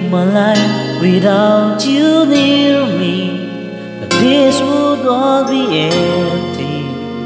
my life without you near me, but this would all be empty.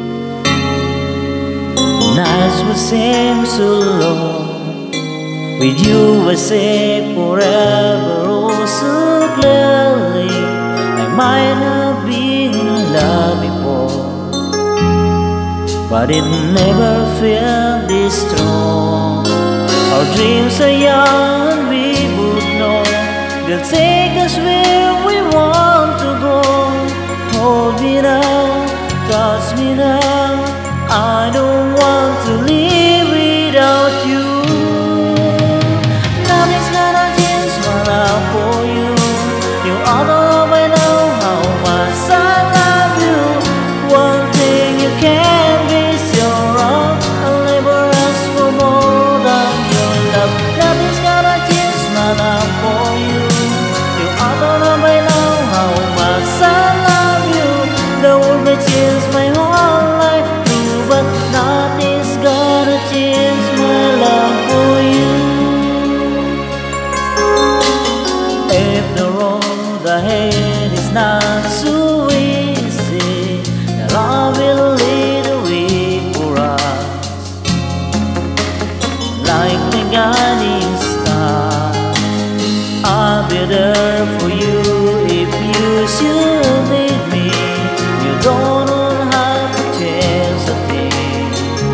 Nights would seem so long. With you I say forever, oh so clearly. I might have been in love before, but it never felt this strong. Our dreams are young and we would know they'll take us where we want to go. Hold me now, touch me now, I don't want to live without you. Nothing's gonna change my love for you. You all know I know how much I love you. One thing you can't be sure of, I'll never ask for more than your love. Nothing's gonna change my love for you. You all know I know how much I love you. The world may change my whole life too, but nothing's gonna change my love for you. If the road ahead is not so easy, the love will lead the way for us. Like the guiding star, I'll be there for you if you should need me. You don't have to change a thing.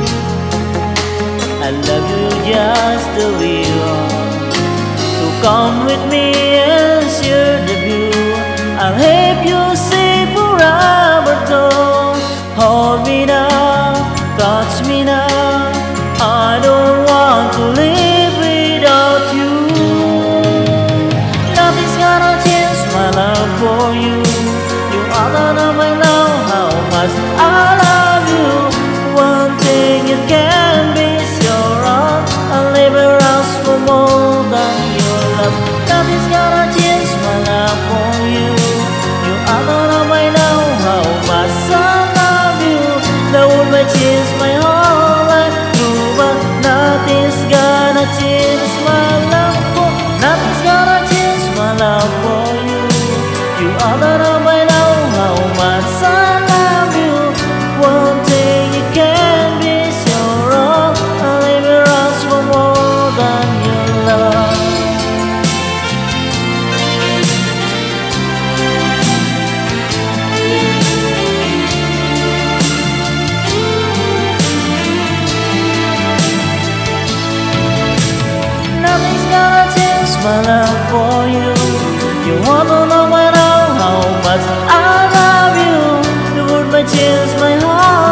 I love you just the way you are. So come with me and share the view. I'll help you see forever though. Hold me now, touch me now, I don't want to live without you. Nothing's gonna change my love for you. You all know I know how much I love you. One thing you can be sure of, I'll never ask for more than your love. Nothing's gonna change my love for you. You all know I know how much I love you. The world may change my whole life too, but nothing's gonna change my love for. Nothing's gonna change my love for you. You all know I know how much I love you. One thing you can be sure of, I'll never ask for more than your love. Nothing's gonna change my love for you. You want to know I know how much I love you. The world may change my heart.